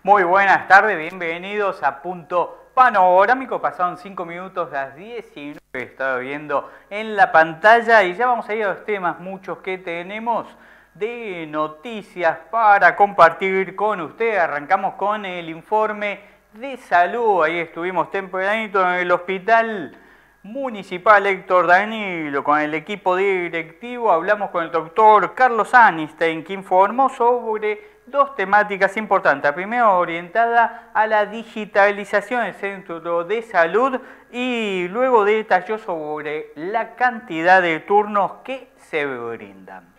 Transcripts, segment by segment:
Muy buenas tardes, bienvenidos a Punto Panorámico. Pasaron 5 minutos las 19, estaba viendo en la pantalla y ya vamos a ir a los temas muchos que tenemos de noticias para compartir con ustedes. Arrancamos con el informe de salud. Ahí estuvimos tempranito en el hospital municipal Héctor Danilo con el equipo directivo. Hablamos con el doctor Carlos Anstein, que informó sobre dos temáticas importantes. La primera orientada a la digitalización del centro de salud y luego detalló sobre la cantidad de turnos que se brindan.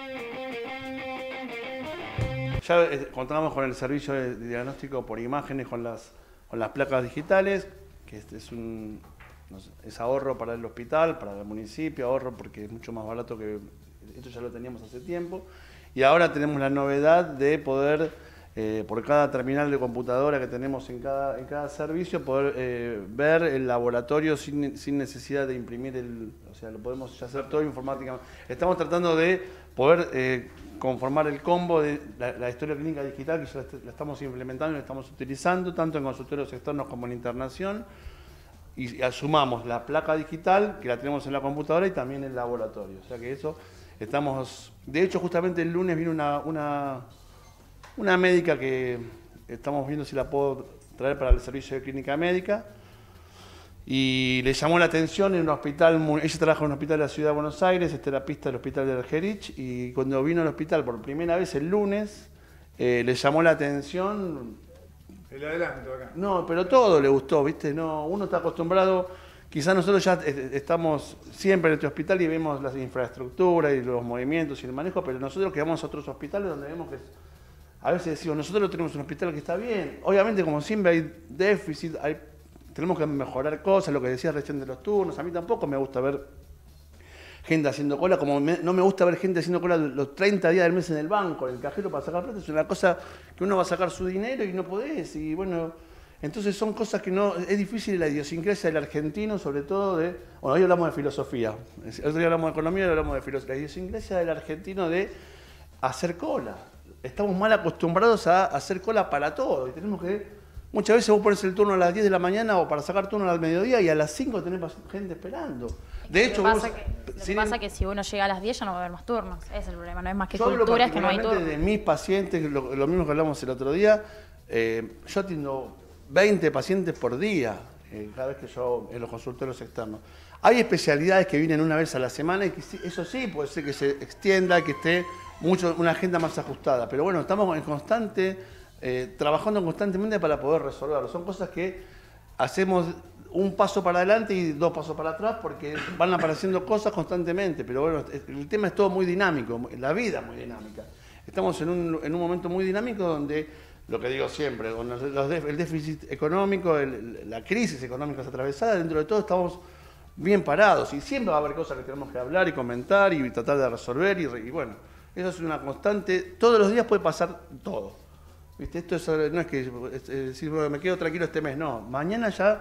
Ya contamos con el servicio de diagnóstico por imágenes con las placas digitales, que es ahorro para el hospital, para el municipio, ahorro porque es mucho más barato que esto, ya lo teníamos hace tiempo. Y ahora tenemos la novedad de poder, por cada terminal de computadora que tenemos en cada servicio, poder ver el laboratorio sin necesidad de imprimir o sea, lo podemos ya hacer todo informáticamente. Estamos tratando de poder conformar el combo de la historia clínica digital, que ya la estamos implementando y la estamos utilizando, tanto en consultorios externos como en internación. Y sumamos la placa digital, que la tenemos en la computadora, y también el laboratorio. O sea que eso estamos... De hecho, justamente el lunes vino una médica que estamos viendo si la puedo traer para el servicio de clínica médica, y le llamó la atención en un hospital, ella trabaja en un hospital de la ciudad de Buenos Aires, es terapista del hospital de Argerich, y cuando vino al hospital por primera vez el lunes, le llamó la atención... El adelanto acá. No, pero todo le gustó, ¿viste? No, uno está acostumbrado, quizás nosotros ya estamos siempre en este hospital y vemos las infraestructuras y los movimientos y el manejo, pero nosotros que vamos a otros hospitales donde vemos que a veces decimos, nosotros tenemos un hospital que está bien. Obviamente, como siempre hay déficit, tenemos que mejorar cosas, lo que decías recién de los turnos. A mí tampoco me gusta ver gente haciendo cola, como no me gusta ver gente haciendo cola los 30 días del mes en el banco, en el cajero para sacar plata. Es una cosa que uno va a sacar su dinero y no podés. Y bueno, entonces son cosas que no... Es difícil la idiosincrasia del argentino, sobre todo de... Bueno, hoy hablamos de filosofía. El otro día hablamos de economía y hoy hablamos de filosofía. La idiosincrasia del argentino de hacer cola. Estamos mal acostumbrados a hacer cola para todo. Y tenemos que... Muchas veces vos pones el turno a las 10 de la mañana o para sacar turno al mediodía y a las 5 tenés gente esperando. De hecho, lo que pasa es que si uno llega a las 10 ya no va a haber más turnos. Ese es el problema, no es más que cultura, es que no hay turnos. De mis pacientes, lo mismo que hablamos el otro día, yo atiendo 20 pacientes por día, cada vez que yo en los consultorios externos. Hay especialidades que vienen una vez a la semana y que eso sí puede ser que se extienda, que esté una agenda más ajustada. Pero bueno, estamos en trabajando constantemente para poder resolverlo. Son cosas que hacemos un paso para adelante y 2 pasos para atrás porque van apareciendo cosas constantemente. Pero bueno, el tema es todo muy dinámico, la vida es muy dinámica. Estamos en un momento muy dinámico donde, lo que digo siempre, con el déficit económico, la crisis económica atravesada, dentro de todo estamos bien parados y siempre va a haber cosas que tenemos que hablar y comentar y tratar de resolver y bueno, eso es una constante. Todos los días puede pasar todo. ¿Viste? Esto no es que decir, bueno, me quedo tranquilo este mes, no. Mañana ya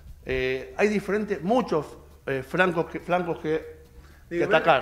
hay muchos flancos que atacar.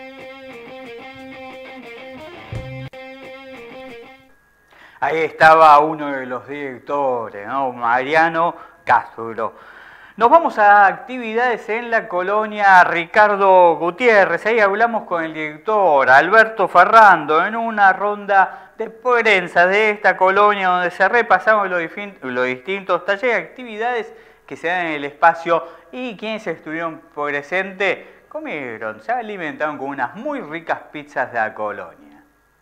Ahí estaba uno de los directores, ¿no? Mariano Castro. Nos vamos a actividades en la colonia Ricardo Gutiérrez. Ahí hablamos con el director Alberto Ferrando en una ronda de prensa de esta colonia donde se repasaron los distintos talleres, actividades que se dan en el espacio y quienes estuvieron presentes comieron, se alimentaron con unas muy ricas pizzas de la colonia.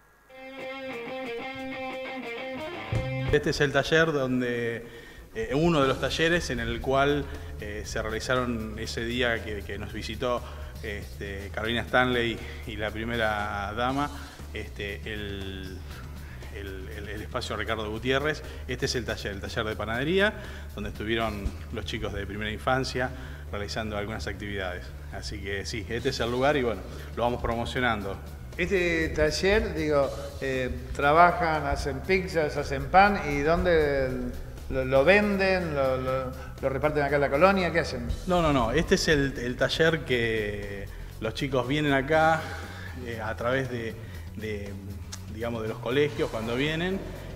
Este es el taller donde... uno de los talleres en el cual se realizaron ese día que nos visitó Carolina Stanley y la primera dama, el espacio Ricardo Gutiérrez. Este es el taller de panadería, donde estuvieron los chicos de primera infancia realizando algunas actividades. Así que sí, este es el lugar y bueno, lo vamos promocionando. Este taller, trabajan, hacen pizzas, hacen pan, ¿y dónde lo venden? ¿Lo reparten acá en la colonia? ¿Qué hacen? No, este es el taller que los chicos vienen acá a través de los colegios cuando vienen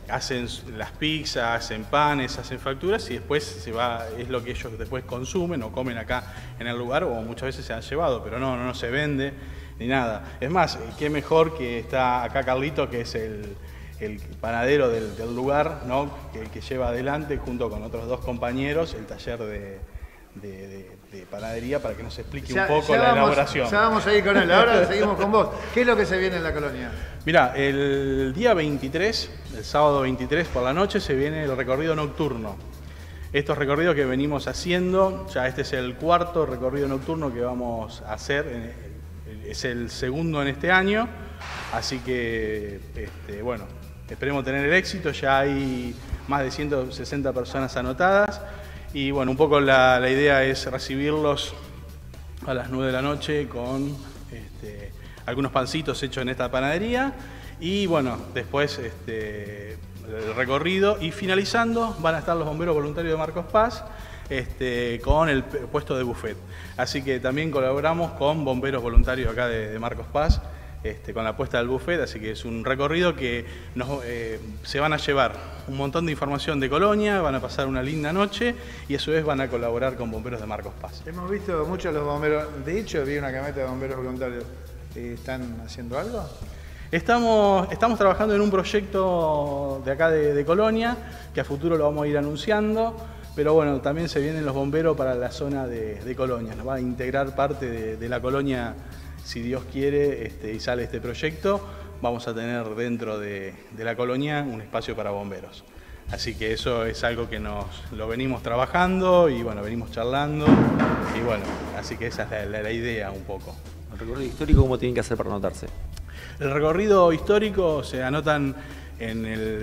hacen las pizzas, hacen panes, hacen facturas y después se va, es lo que ellos después consumen o comen acá en el lugar o muchas veces se han llevado, pero no se vende ni nada. Es más, qué mejor que está acá Carlito, que es el panadero del lugar, ¿no? que lleva adelante junto con otros 2 compañeros el taller de panadería para que nos explique un poco la elaboración. Ya vamos a ir con él, ahora seguimos con vos. ¿Qué es lo que se viene en la colonia? Mirá, el día 23, el sábado 23 por la noche, se viene el recorrido nocturno. Estos recorridos que venimos haciendo, ya este es el 4º recorrido nocturno que vamos a hacer, es el 2º en este año, así que, bueno, esperemos tener el éxito, ya hay más de 160 personas anotadas. Y bueno, un poco la idea es recibirlos a las 9 de la noche con algunos pancitos hechos en esta panadería. Y bueno, después el recorrido y finalizando van a estar los bomberos voluntarios de Marcos Paz con el puesto de buffet. Así que también colaboramos con bomberos voluntarios acá de Marcos Paz. Con la puesta del buffet, así que es un recorrido que se van a llevar un montón de información de Colonia, van a pasar una linda noche y a su vez van a colaborar con bomberos de Marcos Paz. Hemos visto muchos los bomberos, de hecho vi una camioneta de bomberos voluntarios. ¿Están haciendo algo? Estamos trabajando en un proyecto de acá de Colonia, que a futuro lo vamos a ir anunciando, pero bueno, también se vienen los bomberos para la zona de Colonia, nos va a integrar parte de la Colonia. Si Dios quiere y sale este proyecto, vamos a tener dentro de la colonia un espacio para bomberos. Así que eso es algo que lo venimos trabajando y bueno, venimos charlando y bueno, así que esa es la idea un poco. ¿El recorrido histórico cómo tienen que hacer para anotarse? El recorrido histórico se anotan en el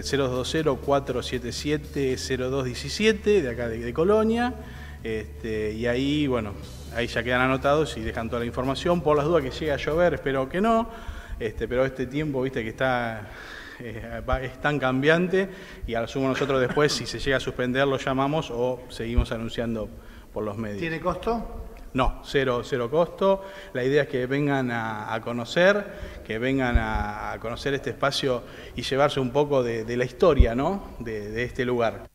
020-477-0217 de acá de Colonia y ahí, bueno, ahí ya quedan anotados y dejan toda la información. Por las dudas que llegue a llover, espero que no, pero este tiempo, viste, que es tan cambiante y a lo sumo nosotros después, si se llega a suspender, lo llamamos o seguimos anunciando por los medios. ¿Tiene costo? No, cero costo. La idea es que vengan a conocer, este espacio y llevarse un poco de la historia, ¿no? de este lugar.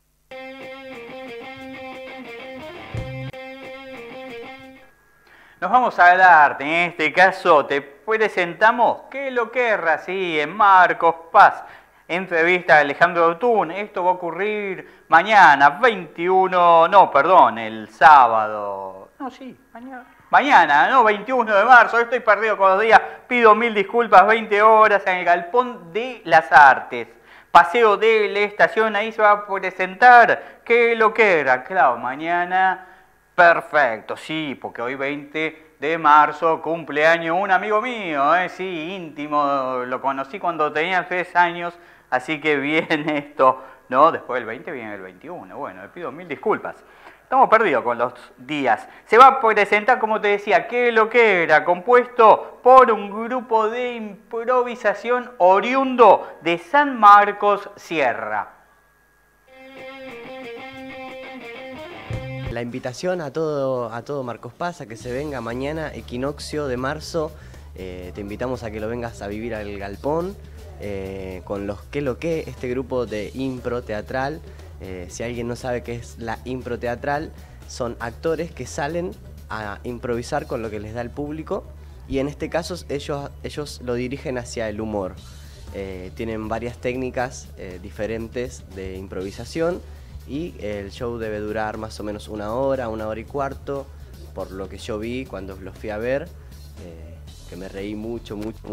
Nos vamos a hablar, en este caso te presentamos ¿Qué lo querrá? Sí, en Marcos Paz. Entrevista a Alejandro Otún. Esto va a ocurrir mañana, el sábado. No, sí, mañana, 21 de marzo. Estoy perdido con los días. Pido 1000 disculpas, 20 horas en el Galpón de las Artes. Paseo de la Estación, ahí se va a presentar ¿Qué lo querrá? Claro, mañana. Perfecto, sí, porque hoy 20 de marzo, cumpleaños un amigo mío, sí, íntimo, lo conocí cuando tenía 3 años, así que viene esto, ¿no? Después del 20 viene el 21, bueno, le pido 1000 disculpas. Estamos perdidos con los días. Se va a presentar, como te decía, ¿Qué lo querrá? Compuesto por un grupo de improvisación oriundo de San Marcos Sierra. La invitación a todo Marcos Paz a que se venga mañana, equinoccio de marzo. Te invitamos a que lo vengas a vivir al Galpón con los ¿Qué lo que? Este grupo de impro teatral. Si alguien no sabe qué es la impro teatral, son actores que salen a improvisar con lo que les da el público y en este caso ellos lo dirigen hacia el humor. Tienen varias técnicas diferentes de improvisación. Y el show debe durar más o menos 1 hora, 1 hora y cuarto, por lo que yo vi cuando los fui a ver, que me reí mucho.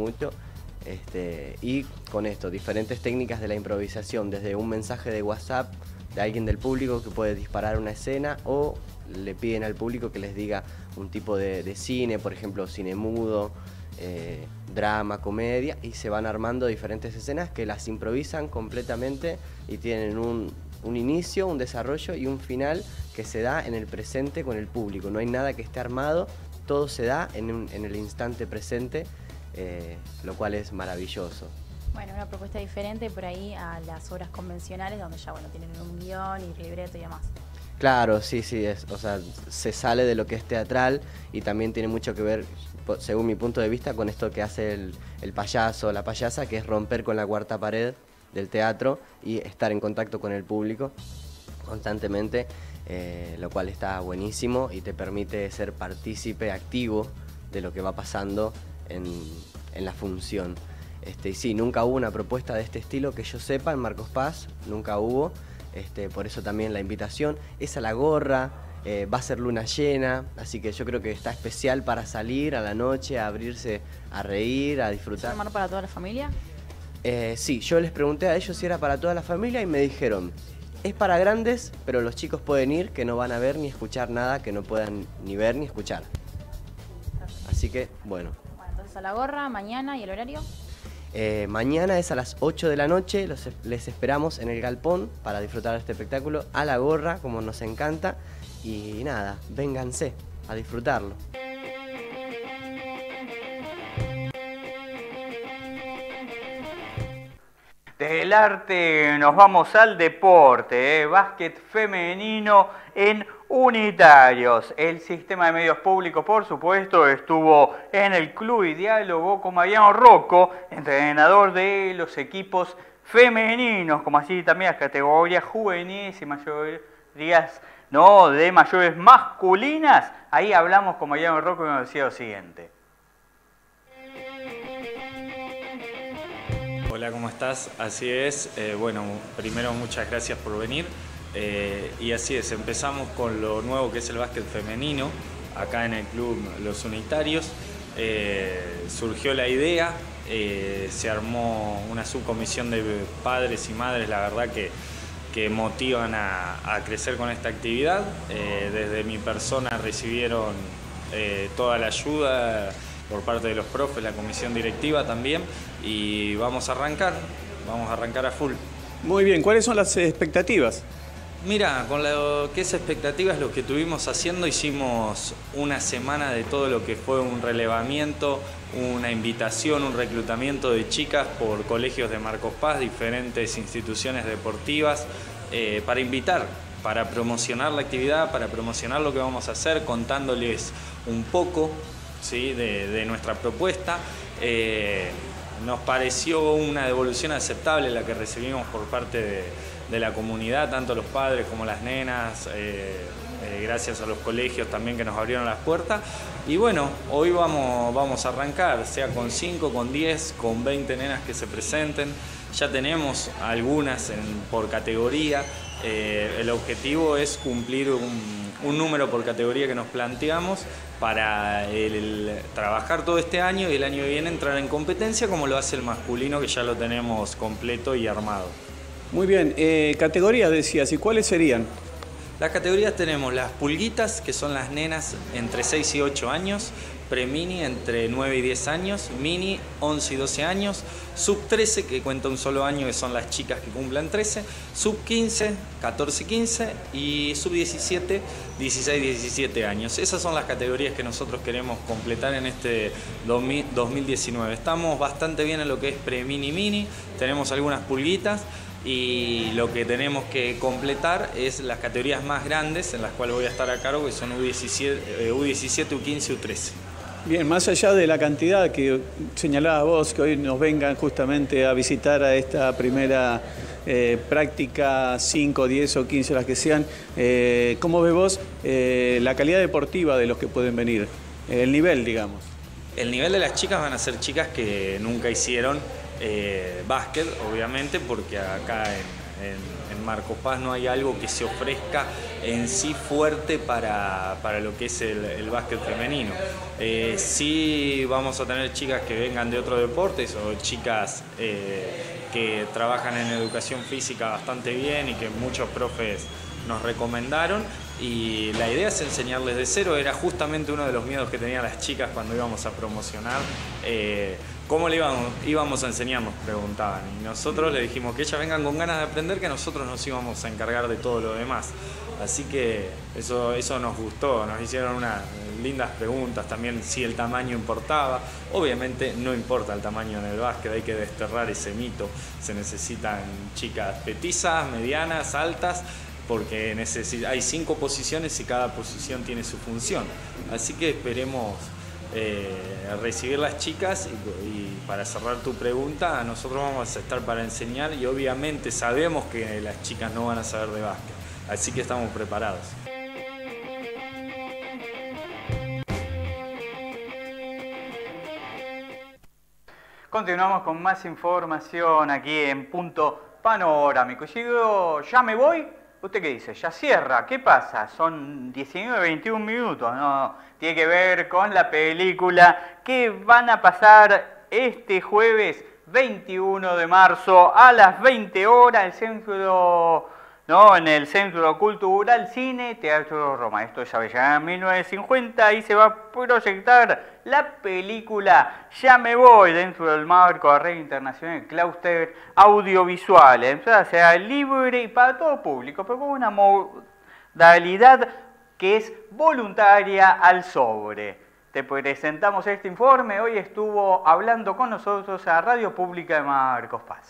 Y con esto, diferentes técnicas de la improvisación, desde un mensaje de WhatsApp de alguien del público que puede disparar una escena o le piden al público que les diga un tipo de cine, por ejemplo, cine mudo, drama, comedia, y se van armando diferentes escenas que las improvisan completamente y tienen un inicio, un desarrollo y un final que se da en el presente con el público. No hay nada que esté armado, todo se da en el instante presente, lo cual es maravilloso. Bueno, una propuesta diferente por ahí a las obras convencionales donde ya tienen un guión y libreto y demás. Claro, sí, o sea, se sale de lo que es teatral y también tiene mucho que ver, según mi punto de vista, con esto que hace el payaso o la payasa, que es romper con la cuarta pared del teatro y estar en contacto con el público constantemente, lo cual está buenísimo y te permite ser partícipe activo de lo que va pasando en la función. Y sí, nunca hubo una propuesta de este estilo que yo sepa en Marcos Paz, nunca hubo, por eso también la invitación es a la gorra. Va a ser luna llena, así que yo creo que está especial para salir a la noche, a abrirse, a reír, a disfrutar. ¿Es para toda la familia? Sí, yo les pregunté a ellos si era para toda la familia y me dijeron, es para grandes, pero los chicos pueden ir, que no van a ver ni escuchar nada, que no puedan ni ver ni escuchar. Así que, bueno. Bueno, entonces a la gorra, mañana, ¿y el horario? Mañana es a las 8 de la noche, les esperamos en el galpón para disfrutar de este espectáculo, a la gorra, como nos encanta. Y nada, vénganse a disfrutarlo. Del arte nos vamos al deporte, básquet femenino en unitarios. El sistema de medios públicos, por supuesto, estuvo en el club y dialogó con Mariano Rocco, entrenador de los equipos femeninos, como así también las categorías juveniles y mayorías de mayores masculinas. Ahí hablamos con Mariano Rocco y nos decía lo siguiente. Hola, ¿cómo estás? Así es, bueno, primero muchas gracias por venir. Y así es, empezamos con lo nuevo que es el básquet femenino, acá en el club Los Unitarios. Surgió la idea, se armó una subcomisión de padres y madres, la verdad que motivan a crecer con esta actividad. Desde mi persona recibieron toda la ayuda por parte de los profes, la comisión directiva también, y vamos a arrancar a full. Muy bien, ¿cuáles son las expectativas? Mira, con lo que es expectativas, lo que estuvimos haciendo, hicimos una semana de todo lo que fue un relevamiento, una invitación, un reclutamiento de chicas por colegios de Marcos Paz, diferentes instituciones deportivas, para invitar, para promocionar la actividad, para promocionar lo que vamos a hacer, contándoles un poco, ¿sí?, de nuestra propuesta. Nos pareció una devolución aceptable la que recibimos por parte de la comunidad, tanto los padres como las nenas, gracias a los colegios también que nos abrieron las puertas. Y bueno, hoy vamos a arrancar, sea con 5, con 10, con 20 nenas que se presenten. Ya tenemos algunas por categoría. El objetivo es cumplir un número por categoría que nos planteamos para trabajar todo este año y el año que viene entrar en competencia como lo hace el masculino, que ya lo tenemos completo y armado. Muy bien, categorías decías, ¿y cuáles serían? Las categorías tenemos las pulguitas, que son las nenas entre 6 y 8 años, pre-mini entre 9 y 10 años, mini 11 y 12 años, sub 13, que cuenta un solo año, que son las chicas que cumplan 13, sub 15, 14, 15 y sub 17, 16, 17 años. Esas son las categorías que nosotros queremos completar en este 2019. Estamos bastante bien en lo que es pre-mini, mini, tenemos algunas pulguitas. Y lo que tenemos que completar es las categorías más grandes, en las cuales voy a estar a cargo, que son U17, U15 y U13. Bien, más allá de la cantidad que señalabas vos, que hoy nos vengan justamente a visitar a esta primera práctica, 5, 10 o 15, las que sean, ¿cómo ves vos la calidad deportiva de los que pueden venir? El nivel, digamos. El nivel de las chicas van a ser chicas que nunca hicieron básquet, obviamente, porque acá en Marcos Paz no hay algo que se ofrezca en sí fuerte para lo que es el básquet femenino. Sí vamos a tener chicas que vengan de otros deportes o chicas que trabajan en educación física bastante bien y que muchos profes nos recomendaron, y la idea es enseñarles de cero. Era justamente uno de los miedos que tenían las chicas cuando íbamos a promocionar. ¿Cómo le íbamos a enseñar?, nos preguntaban, y nosotros les dijimos que ellas vengan con ganas de aprender, que nosotros nos íbamos a encargar de todo lo demás. Así que eso nos gustó, nos hicieron unas lindas preguntas también, si el tamaño importaba. Obviamente no importa el tamaño en el básquet, hay que desterrar ese mito. Se necesitan chicas petizas, medianas, altas, porque hay 5 posiciones y cada posición tiene su función. Así que esperemos recibir las chicas y para cerrar tu pregunta, nosotros vamos a estar para enseñar y obviamente sabemos que las chicas no van a saber de básquet, así que estamos preparados. Continuamos con más información aquí en Punto Panorámico. Llegó, ya me voy. ¿Usted qué dice? ¿Ya cierra? ¿Qué pasa? Son 19, 21 minutos. No, tiene que ver con la película que van a pasar este jueves 21 de marzo a las 20 horas en el Centro Cultural Cine Teatro Roma. Esto es Avellaneda 1950 y se va a proyectar la película Ya me voy dentro del marco de Red Internacional Clúster Audiovisual. Entonces será libre y para todo público, pero con una modalidad que es voluntaria al sobre. Te presentamos este informe. Hoy estuvo hablando con nosotros a Radio Pública de Marcos Paz.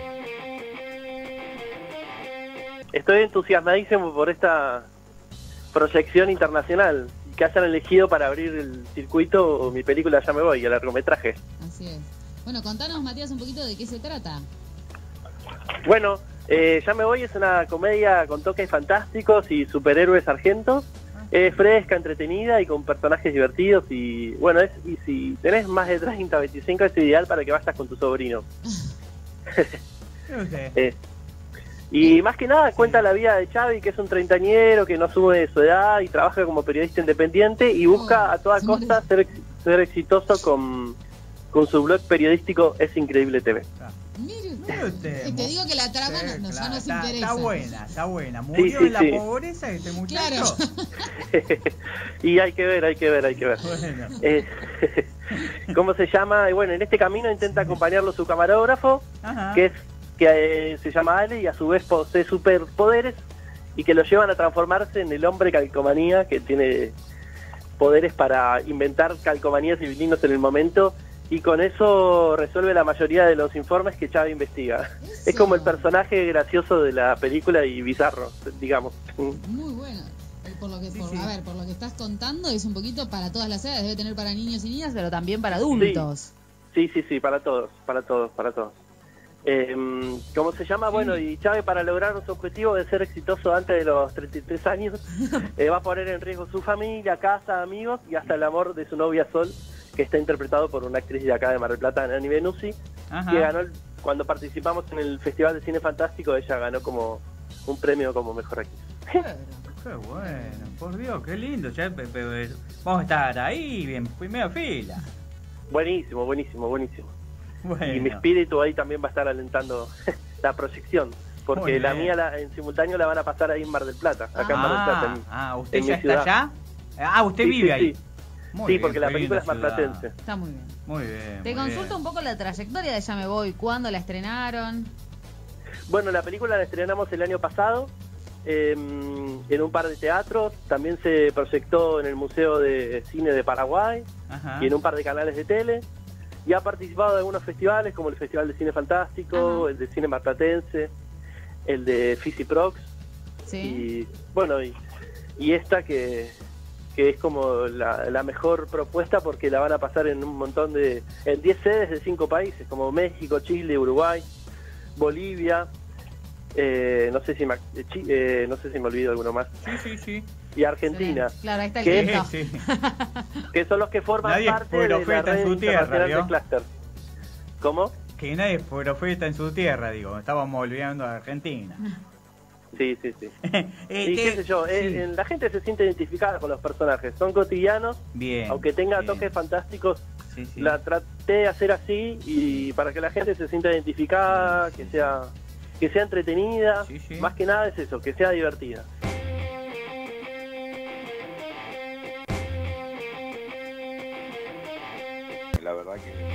Estoy entusiasmadísimo por esta proyección internacional que hayan elegido para abrir el circuito mi película Ya me voy, el largometraje. Así es. Bueno, contanos, Matías, un poquito de qué se trata. Bueno, Ya me voy es una comedia con toques fantásticos y superhéroes argentos. Es fresca, entretenida y con personajes divertidos y bueno, y si tenés más de 30 o 25 es ideal para que vayas con tu sobrino. Y más que nada cuenta la vida de Xavi, que es un treintañero que no sube de su edad y trabaja como periodista independiente y busca a toda costa ser exitoso con su blog periodístico Es Increíble TV. Mire usted. Te digo que la trama ya nos interesa. Está buena. Murió en la pobreza este muchacho. Claro. Y hay que ver. Bueno. ¿Cómo se llama? Y bueno, en este camino intenta acompañarlo su camarógrafo, que se llama Ale y a su vez posee superpoderes y que lo llevan a transformarse en el hombre calcomanía, que tiene poderes para inventar calcomanías y vinilos en el momento, y con eso resuelve la mayoría de los informes que Xavi investiga. Eso. Es como el personaje gracioso de la película y bizarro, digamos. Muy bueno. Por lo que estás contando es un poquito para todas las edades, debe tener para niños y niñas, pero también para adultos. Sí, para todos. ¿Cómo se llama? Bueno, y Xavi, para lograr su objetivo de ser exitoso antes de los 33 años, va a poner en riesgo su familia, casa, amigos y hasta el amor de su novia Sol, que está interpretado por una actriz de acá de Mar del Plata, Nani Benussi, que ganó, cuando participamos en el Festival de Cine Fantástico, ella ganó como un premio como mejor actriz. Qué bueno, por Dios, qué lindo. Vamos a estar ahí, en primera fila. Buenísimo. Bueno. Y mi espíritu ahí también va a estar alentando la proyección, porque la mía en simultáneo la van a pasar ahí en Mar del Plata, acá en Mar del Plata. ¿Usted ya está allá? ¿Usted vive ahí? Sí, porque la película es marplatense. Está muy bien. Muy bien. Te consulto un poco la trayectoria de Ya me voy. ¿Cuándo la estrenaron? Bueno, la película la estrenamos el año pasado en un par de teatros. También se proyectó en el Museo de Cine de Paraguay y en un par de canales de tele. Y ha participado de algunos festivales como el Festival de Cine Fantástico, el de Cine Marplatense, el de Fisiprox. Sí. Y bueno, y esta que es como la mejor propuesta porque la van a pasar en un montón en 10 sedes de 5 países, como México, Chile, Uruguay, Bolivia, no sé si me olvido alguno más. Sí. Y Argentina. Sí. Claro, ahí está el que son los que forman parte de la red internacional de Clúster. ¿Cómo? Que nadie es profeta en su tierra, digo. Estábamos olvidando a Argentina. Sí. Y qué sé yo, la gente se siente identificada con los personajes. Son cotidianos, aunque tenga toques fantásticos. Sí. La traté de hacer así y para que la gente se sienta identificada, que sea entretenida. Más que nada es eso, que sea divertida. La verdad que...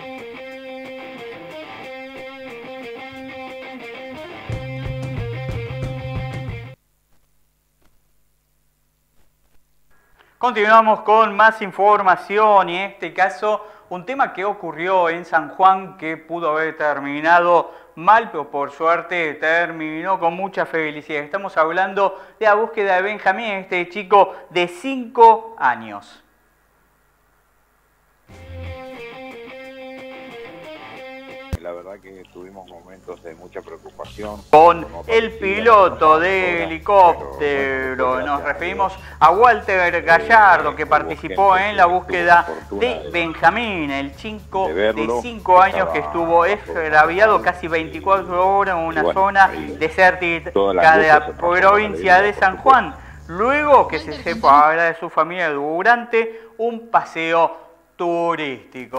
Continuamos con más información y en este caso un tema que ocurrió en San Juan que pudo haber terminado mal, pero por suerte terminó con mucha felicidad. Estamos hablando de la búsqueda de Benjamín, este chico de 5 años. la verdad que tuvimos momentos de mucha preocupación. Con el piloto de helicóptero nos referimos a Walter Gallardo, que participó en la búsqueda de Benjamín, el chico de 5 años que estuvo extraviado casi 24 horas en una zona desértica de la provincia de San Juan, luego que se separara de su familia durante un paseo turístico.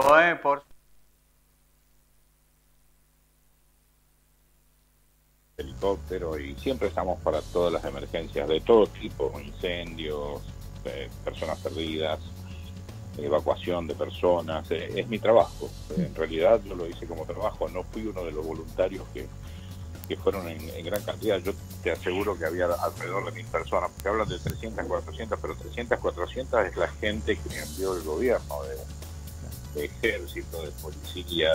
Helicóptero, y siempre estamos para todas las emergencias de todo tipo, incendios, personas perdidas, evacuación de personas. Es mi trabajo, en realidad yo lo hice como trabajo, no fui uno de los voluntarios que fueron en gran cantidad. Yo te aseguro que había alrededor de 1000 personas, porque hablan de 300, 400, pero 300, 400 es la gente que envió el gobierno, de ejército, de policía,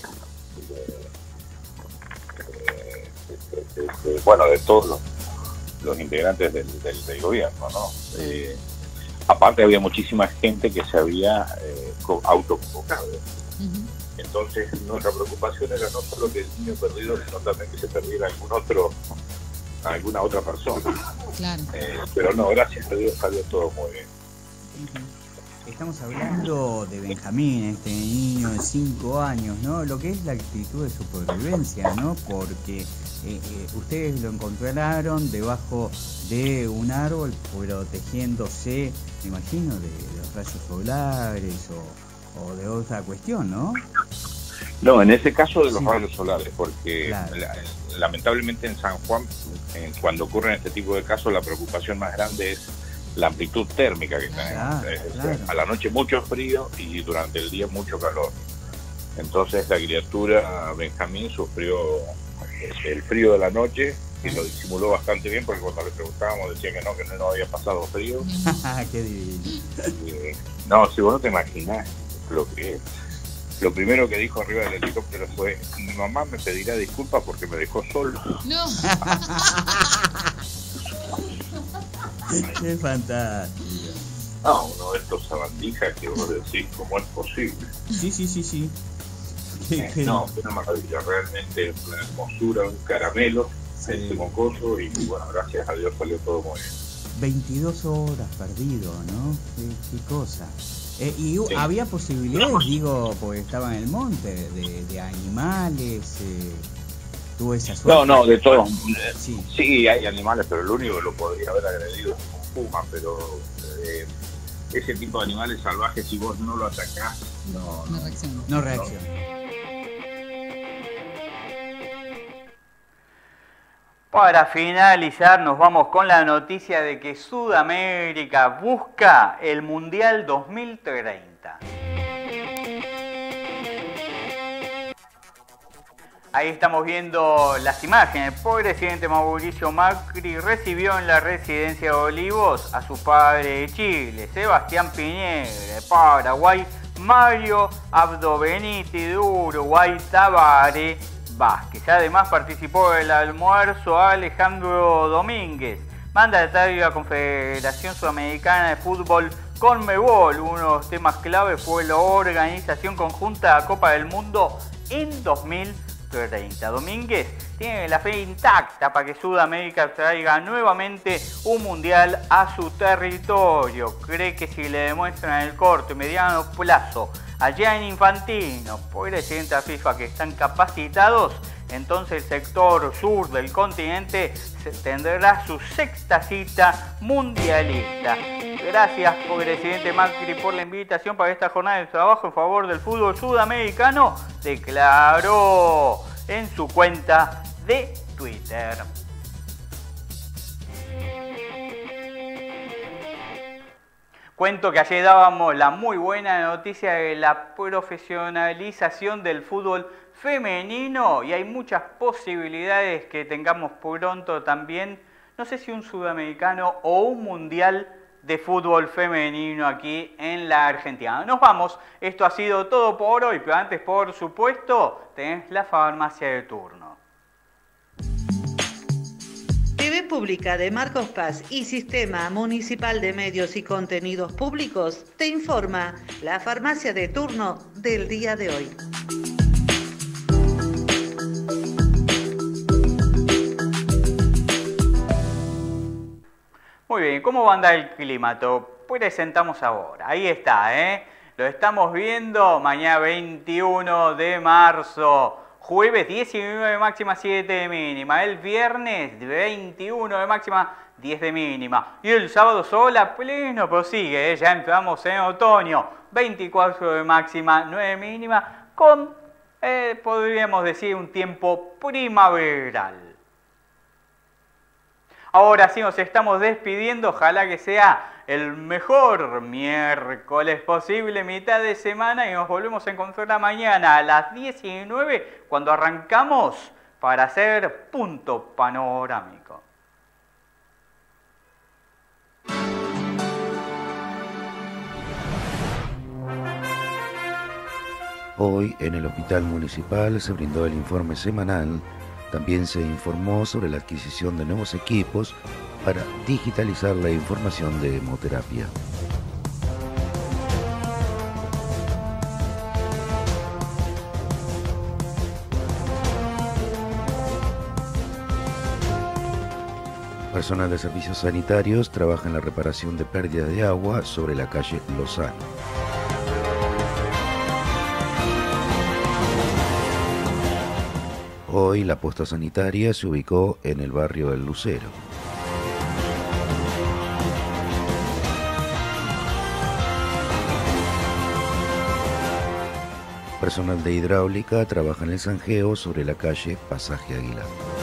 bueno, de todos los integrantes del gobierno, ¿no? Aparte había muchísima gente que se había autoconvocado. Entonces nuestra preocupación era no solo que el niño perdido, sino también que se perdiera alguna otra persona. Claro. Pero no, gracias a Dios salió todo muy bien. Estamos hablando de Benjamín, este niño de 5 años, ¿no? Lo que es la actitud de supervivencia, ¿no? Porque ustedes lo encontraron debajo de un árbol protegiéndose, me imagino, de los rayos solares o de otra cuestión, ¿no? No, en ese caso de los rayos solares, porque lamentablemente en San Juan, cuando ocurren este tipo de casos, la preocupación más grande es la amplitud térmica que tenemos. A la noche mucho frío y durante el día mucho calor. Entonces la criatura Benjamín sufrió el frío de la noche y lo disimuló bastante bien, porque cuando le preguntábamos decía que no había pasado frío. Qué divino. No, si vos no te imaginás lo que es. Lo primero que dijo arriba del helicóptero fue: mi mamá me pedirá disculpas porque me dejó solo. No. Qué fantástico. No, uno de estos sabandijas que vos decís, ¿cómo es posible? Sí. No, fue una maravilla, realmente una hermosura, un caramelo, ese mocoso, y bueno, gracias a Dios salió todo muy bien. 22 horas perdido, ¿no? Qué cosa. Y había posibilidades, digo, porque estaba en el monte, de animales, tuvo esa suerte. No, de todo. Sí, hay animales, pero el único que lo podría haber agredido es un puma, pero ese tipo de animales salvajes, si vos no lo atacás, no reacciona. Para finalizar, nos vamos con la noticia de que Sudamérica busca el Mundial 2030. Ahí estamos viendo las imágenes. El presidente Mauricio Macri recibió en la residencia de Olivos a su padre de Chile, Sebastián Piñera, de Paraguay, Mario Abdo Benítez, de Uruguay, Tabaré Vázquez. Además participó del almuerzo Alejandro Domínguez, mandatario de la Confederación Sudamericana de Fútbol, Conmebol. Uno de los temas clave fue la organización conjunta de la Copa del Mundo en 2030. Domínguez tiene la fe intacta para que Sudamérica traiga nuevamente un mundial a su territorio. Cree que si le demuestran en el corto y mediano plazo a Gianni Infantino, presidente de la FIFA, que están capacitados, entonces el sector sur del continente tendrá su 6ª cita mundialista. Gracias, presidente Macri, por la invitación para esta jornada de trabajo en favor del fútbol sudamericano, declaró en su cuenta de Twitter. Cuento que ayer dábamos la muy buena noticia de la profesionalización del fútbol femenino y hay muchas posibilidades que tengamos pronto también, no sé si un sudamericano o un mundial de fútbol femenino aquí en la Argentina. Nos vamos, esto ha sido todo por hoy, pero antes, por supuesto, tenés la farmacia de turno. TV Pública de Marcos Paz y Sistema Municipal de Medios y Contenidos Públicos te informa la farmacia de turno del día de hoy. bien, ¿cómo va a andar el clima? Presentamos ahora. Ahí está, Lo estamos viendo mañana 21 de marzo. Jueves 19 de máxima, 7 de mínima. El viernes 21 de máxima, 10 de mínima. Y el sábado sol a pleno prosigue, ya entramos en otoño. 24 de máxima, 9 de mínima, con, podríamos decir, un tiempo primaveral. Ahora sí nos estamos despidiendo, ojalá que sea el mejor miércoles posible, mitad de semana, y nos volvemos a encontrar mañana a las 19 cuando arrancamos para hacer Punto Panorámico. Hoy en el Hospital Municipal se brindó el informe semanal. También se informó sobre la adquisición de nuevos equipos para digitalizar la información de hemoterapia. Personal de servicios sanitarios trabaja en la reparación de pérdida de agua sobre la calle Lozano. Hoy la posta sanitaria se ubicó en el barrio del Lucero. Personal de hidráulica trabaja en el zanjeo sobre la calle Pasaje Aguilar.